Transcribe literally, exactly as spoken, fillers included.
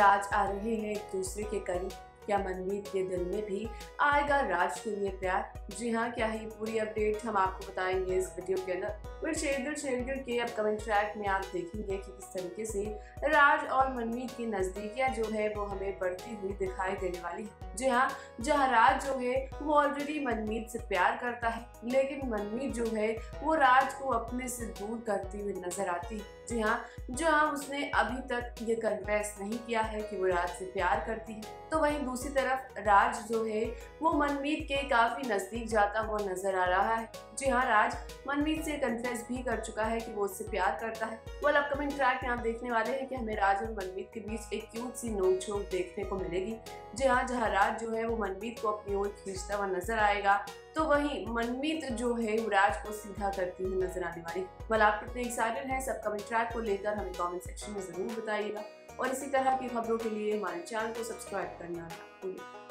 राज आ रहे हैं एक दूसरे के करीब। क्या मनमीत के दिल में भी आएगा राज के लिए प्यार? जी हाँ, क्या है पूरी अपडेट हम आपको बताएंगे इस वीडियो के अंदर। फिर शेरगिल शेरगिल के अपकमिंग ट्रैक में आप देखेंगे कि किस तरीके से राज और मनमीत की नजदीकियां जो है वो हमें बढ़ती हुई दिखाई देने वाली है। जी हाँ, जहाँ राज जो है वो ऑलरेडी मनमीत से प्यार करता है, लेकिन मनमीत जो है वो राज को अपने से दूर करती हुई नजर आती है। जी हाँ, जहाँ उसने अभी तक ये कन्फेस नहीं किया है कि वो राज से प्यार करती है, तो वहीं दूसरी तरफ राज जो है वो मनमीत के काफी नजदीक जाता हुआ नजर आ रहा है। जी हाँ, राज मनमीत से कन्फेस भी कर चुका है कि वो उससे प्यार करता है। वेल, अपकमिंग ट्रैक में आप देखने वाले हैं कि हमें राज और मनमीत के बीच एक क्यूट सी नोक-झोंक देखने को मिलेगी। जी हाँ, जहाँ राज जो है वो मनमीत को अपनी ओर खींचता हुआ नजर आएगा, तो वहीं मनमीत जो है वो राज को सीधा करती हुई नजर आने वाली। वेल, आप कितने एक्साइटेड हैं इस अपकमिंग ट्रैक को लेकर हमें कमेंट सेक्शन में जरूर बताइएगा, और इसी तरह की खबरों के लिए हमारे चैनल को सब्सक्राइब करना ना भूलिए।